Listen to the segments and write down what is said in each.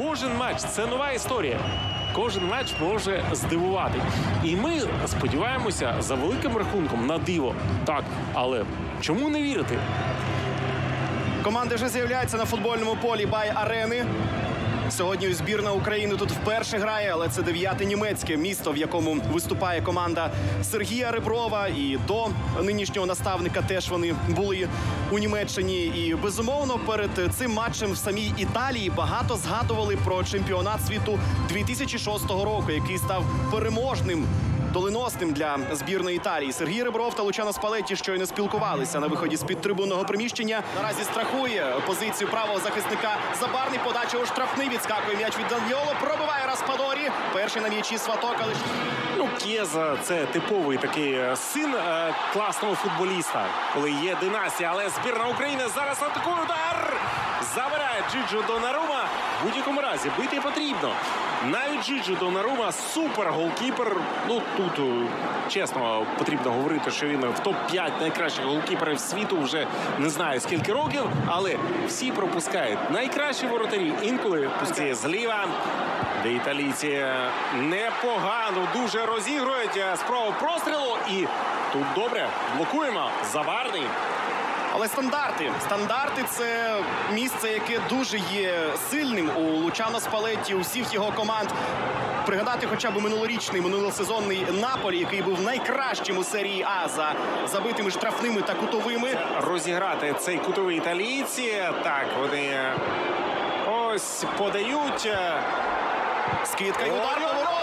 Кожен матч – це нова історія. Кожен матч може здивувати. І ми сподіваємося за великим рахунком на диво. Так, але чому не вірити? Команда вже з'являється на футбольному полі Бай-Арени. Сьогодні збірна України тут вперше грає, але це 9-те німецьке місто, в якому виступає команда Сергія Реброва. І до нинішнього наставника теж вони були у Німеччині. І, безумовно, перед цим матчем в самій Італії багато згадували про чемпіонат світу 2006 року, який став переможним, доленосним для збірної Італії. Сергій Ребров та Лучано Спалетті щойно спілкувалися на виході з-під трибунного приміщення. Наразі страхує позицію правого захисника Забарний. Подача у штрафний. Відскакує м'яч від Заньйоло. Пробиває Распадорі. Перший на м'ячі Сваток. Але... К'єза – це типовий такий син класного футболіста, коли є династія. Але збірна України зараз атакує, удар! Забирає Джиджо Донарума. В будь-якому разі бити потрібно. Навіть Джиджо Донарума – супер голкіпер. Тут, чесно, потрібно говорити, що він в топ-5 найкращих голкіперів світу вже не знаю скільки років, але всі пропускають. Найкращі воротарі інколи пускає зліва, де італійці непогано дуже розігрують спробу прострілу. І тут добре, блокуємо. Забарний. Але стандарти – це місце, яке дуже є сильним у Лучано Спалетті, у всіх його команд. Пригадати хоча б минулосезонний Наполі, який був найкращим у серії А за забитими штрафними та кутовими. Розіграти цей кутовий італійці. Так, вони ось подають. Скидка і удар на ворота.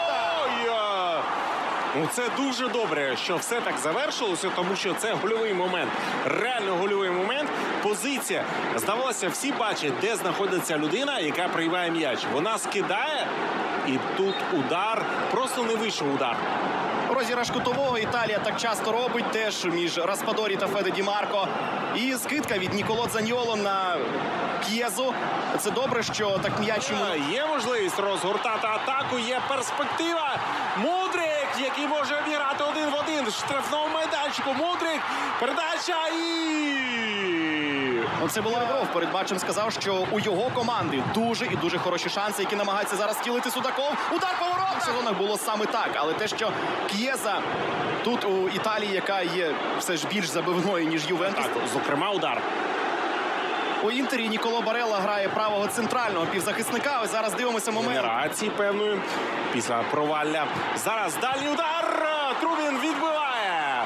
Це дуже добре, що все так завершилося, тому що це гольовий момент. Реально гольовий момент. Позиція. Здавалося, всі бачать, де знаходиться людина, яка приймає м'яч. Вона скидає, і тут удар. Просто не вийшов удар. Розіграш кутового Італія так часто робить теж між Распадорі та Феде Ді Марко. І скидка від Ніколо Заньйоло на К'єзу. Це добре, що так м'яч йому... Є можливість розгортати атаку, є перспектива. Мудрик, який може обіграти 1-1 в штрафному майданчику. Мудрик, передача і... Це було Ребров перед матчем сказав, що у його команди дуже і дуже хороші шанси, які намагаються зараз втілити Судаков. Удар по воротах! В сезонах було саме так, але те, що К'єза тут у Італії, яка є все ж більш забивною, ніж Ювентус. Так, зокрема, удар. У Інтері Ніколо Барелла грає правого центрального півзахисника. Ось зараз дивимося момент. Генерації певної після провалля. Зараз дальній удар. Трубін відбиває.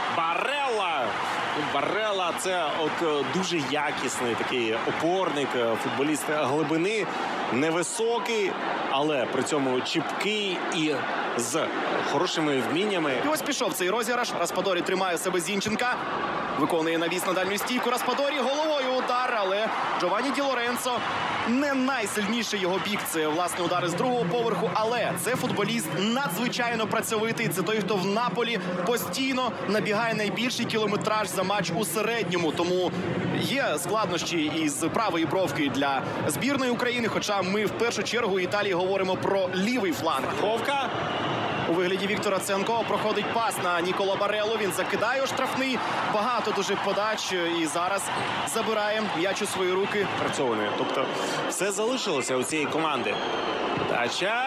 Барелла – це дуже якісний такий опорник, футболіст глибини, невисокий, але при цьому чіпкий і з хорошими вміннями. І ось пішов цей розіграш. Распадорі тримає себе Зінченка. Виконує навіс на дальню стійку. Распадорі головою удар, але Джованні Ді Лоренцо не найсильніший його бік. Це, власне, удари з другого поверху, але це футболіст надзвичайно працьовитий. Це той, хто в Наполі постійно набігає найбільший кілометраж за матч у середньому. Тому є складнощі із правої бровки для збірної України, хоча ми в першу чергу у Італії говоримо про лівий фланг. Ковка. У вигляді Віктора Циганкова проходить пас на Ніколо Бареллу. Він закидає у штрафний. Багато дуже подач. І зараз забирає м'яч у свої руки. Працьований. Тобто все залишилося у цієї команди. Подача.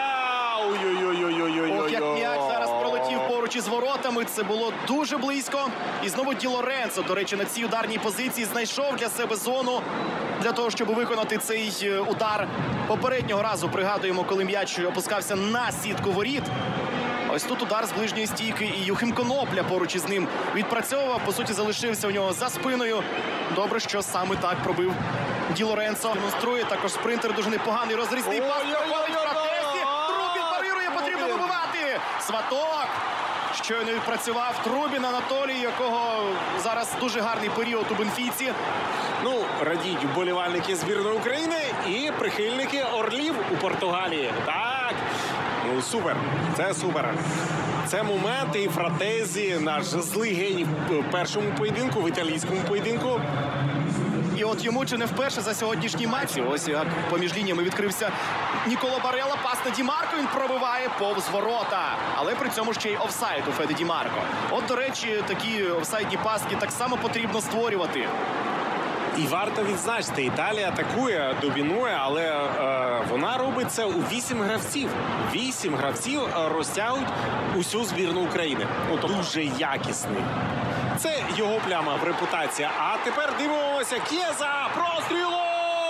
Ох, як м'яч зараз пролетів поруч із воротами. Це було дуже близько. І знову Ді Лоренцо, до речі, на цій ударній позиції знайшов для себе зону для того, щоб виконати цей удар. Попереднього разу пригадуємо, коли м'яч опускався на сітку воріт. Ось тут удар з ближньої стійки, і Юхим Конопля поруч із ним відпрацьовував. По суті, залишився у нього за спиною. Добре, що саме так пробив Ді Лоренцо. Демонструє також спринтер дуже непоганий. Розрізний пас. Проходить в протесті. Трубін парирує, потрібно вибивати. Сваток щойно відпрацював. Трубін Анатолій, якого зараз дуже гарний період у Бенфіці. Радіють вболівальники збірної України і прихильники Орлів у Португалії. Так. Супер. Це супер. Це момент і Фратезі, наш злий геній в першому поєдинку, в італійському поєдинку. І от йому чи не вперше за сьогоднішній матч. Ось як поміж лініями відкрився Ніколо Барелла. Пас на Ді Марко, він пробиває повз ворота. Але при цьому ще й офсайд у Феде Ді Марко. От, до речі, такі офсайдні паски так само потрібно створювати. І варто відзначити, Італія атакує, домінує, але вона робить це у 8 гравців. 8 гравців розтягують усю збірну України. Дуже якісний. Це його пляма в репутації. А тепер дивимося. К'єза! Прострілу!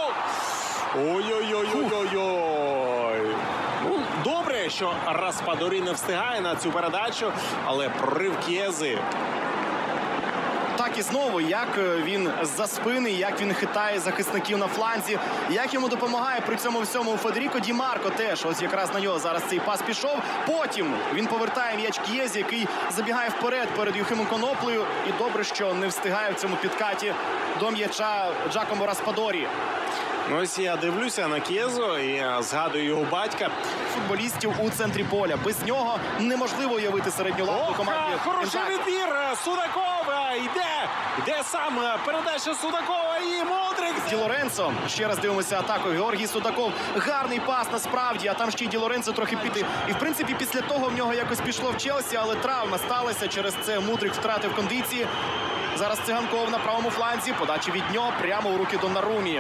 Ой-ой-ой-ой-ой! Ну, добре, що Распадорі не встигає на цю передачу, але прорив К'єзи. Так і знову, як він з-за спини, як він хитає захисників на фланзі, як йому допомагає при цьому всьому Федеріко Ді Марко теж. Ось якраз на нього зараз цей пас пішов. Потім він повертає м'яч К'єзі, який забігає вперед перед Юхимом Коноплею. І добре, що не встигає в цьому підкаті до м'яча Джакомо Распадорі. Ну, ось я дивлюся на К'єзу і згадую його батька. Футболістів у центрі поля. Без нього неможливо уявити середню лавку команді. Хороший відбір! Судакова йде сам передача Судакова і Мудрик. Ді Лоренцо. Ще раз дивимося атаку. Георгій Судаков. Гарний пас насправді, а там ще й Ді Лоренцо трохи піти. І в принципі після того в нього якось пішло в Челсі, але травма сталася. Через це Мудрик втратив кондиції. Зараз Циганков на правому фланзі. Подача від нього прямо у руки Доннарумі.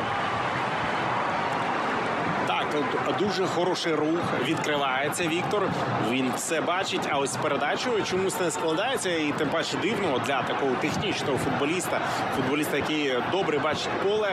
Так, дуже хороший рух. Відкривається Віктор. Він все бачить, а ось з передачею чомусь не складається. І тим паче дивно для такого технічного футболіста. Футболіста, який добре бачить поле.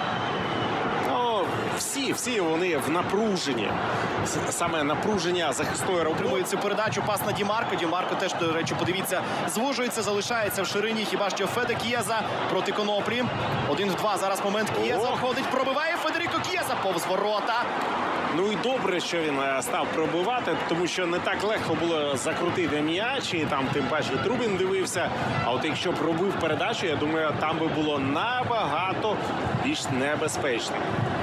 Ну, всі вони в напруженні. Саме напруження захисної роботи. Отримує цю передачу, пас на Ді Марко. Ді Марко теж, до речі, подивіться, звужується, залишається в ширині. Хіба що Феде К'єза проти Коноплі. 1-2, зараз момент. К'єза входить, пробиває Федеріко К'єза повз ворота. Ну і добре, що він став пробивати, тому що не так легко було закрутити м'яч, і там тим паче Трубін дивився. А от якщо пробив передачу, я думаю, там би було набагато більш небезпечно.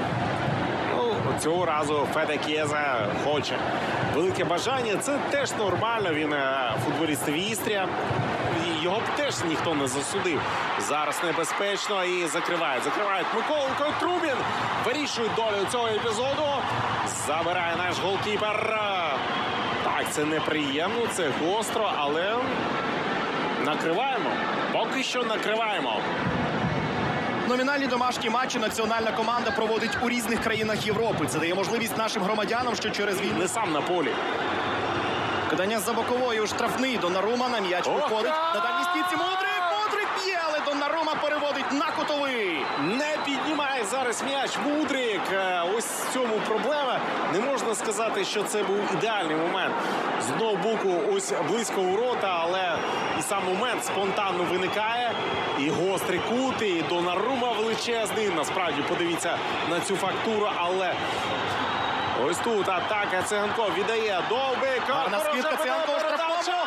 Ну, цього разу Феде К'єза хоче. Велике бажання, це теж нормально, він футболіст Вістря. Його б теж ніхто не засудив. Зараз небезпечно і закривають Миколенко і Трубін. Вирішують долю цього епізоду. Забирає наш голкіпер. Так, це неприємно, це гостро, але накриваємо. Поки що накриваємо. Номінальні домашні матчі національна команда проводить у різних країнах Європи. Це дає можливість нашим громадянам, що через війну... Не сам на полі. Кидання за бокової у штрафний. Доннарума на м'яч виходить. На дальній стійці Мудрик б'є, але Доннарума переводить на кутовий. Не піднімає зараз м'яч Мудрик. Ось в цьому проблема. Не можна сказати, що це був ідеальний момент. З одного боку, ось близько ворота, але і сам момент спонтанно виникає. І гострий кут, і Доннарума величезний. Насправді, подивіться на цю фактуру, але... Ось тут атака. Циганков віддає Довбик. Гарна скидка Циганкова штрафного.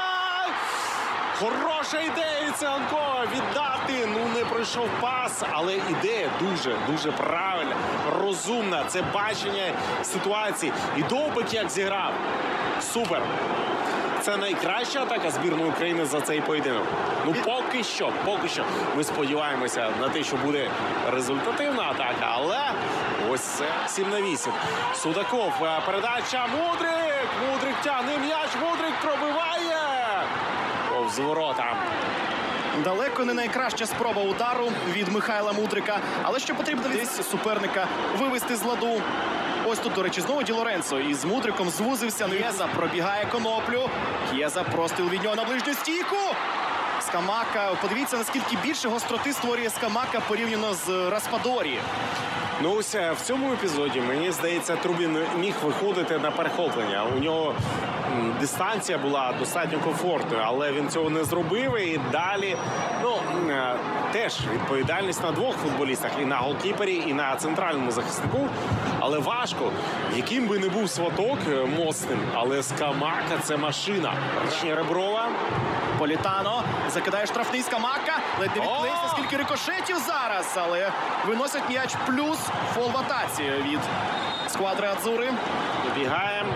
Хороша ідея від Циганкова віддати. Ну, не пройшов пас, але ідея дуже правильна, розумна. Це бачення ситуації. І Довбик як зіграв. Супер. Це найкраща атака збірної України за цей поєдинок. Ну, поки що. Ми сподіваємося на те, що буде результативна атака, але ось це 7-8. Судаков, передача, Мудрик тягне м'яч, Мудрик пробиває. Повз ворота. Далеко не найкраща спроба удару від Михайла Мудрика. Але що потрібно десь суперника вивести з ладу. Ось тут, до речі, знову Ді Лоренцо. І з Мудриком звузився. К'єза пробігає Коноплю. К'єза простріл від нього на ближню стійку. Скамака. Подивіться, наскільки більше гостроти створює Скамака порівняно з Распадорі. Ну, ось в цьому епізоді, мені здається, Трубін міг виходити на перехоплення. У нього дистанція була достатньо комфортною, але він цього не зробив. І далі, ну, теж відповідальність на двох футболістах. І на голкіпері, і на центральному захиснику. Але важко. Яким би не був Сваток моцним, але Скамака – це машина. Реброва. Політано закидає штрафний Скамака. Ледь не відклеївся, скільки рикошетів зараз. Але виносять м'яч плюс фол в атаці від сквадри Адзури. Добігаємо.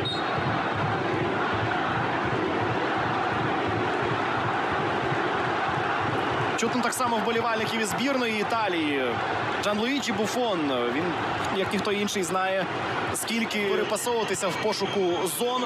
Чутно так само вболівальників із збірної Італії. Джанлуїджі Буфон, він, як ніхто інший, знає, скільки перепасовуватися в пошуку зон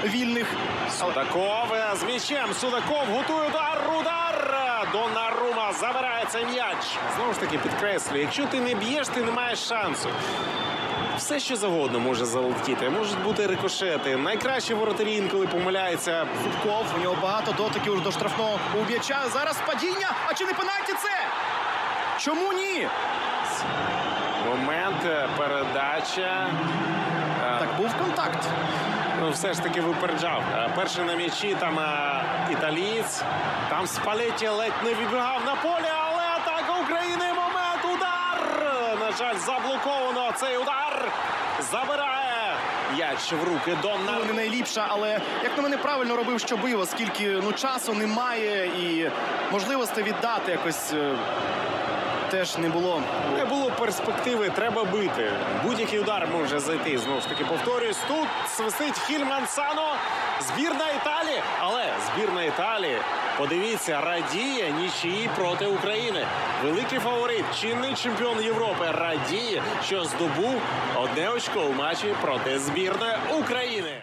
вільних. Судаков з м'ячем. Судаков готує удар. Доннарума забирає цей м'яч. Знову ж таки підкреслюю, якщо ти не б'єш, ти не маєш шансу. Все, що завгодно може залетіти. Можуть бути рикошети. Найкращі воротарі інколи помиляються. Зубков, у нього багато дотиків до штрафного у м'яча. Зараз падіння. А чи не пенальті це? Чому ні? Момент, передача. Так, був контакт. Ну, все ж таки випереджав. Перший на м'ячі там італієць. Там Спалетті ледь не вибігав на поле, але атака України. Момент, удар! На жаль, заблоковано цей удар. Забирає м'яч в руки Доннарума. Не найліпша, але, як на мене, правильно робив, що бив, оскільки часу немає і можливостей віддати якось теж не було. Не було перспективи, треба бити. Будь-який удар може зайти. Знову ж таки, повторюсь, тут свистить Хільмансано. Збірна Італії. Але збірна Італії, подивіться, радіє нічиї проти України. Великий фаворит, чинний чемпіон Європи, радіє, що здобув 1 очко у матчі проти збірної України.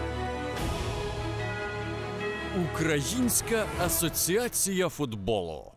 Українська асоціація футболу.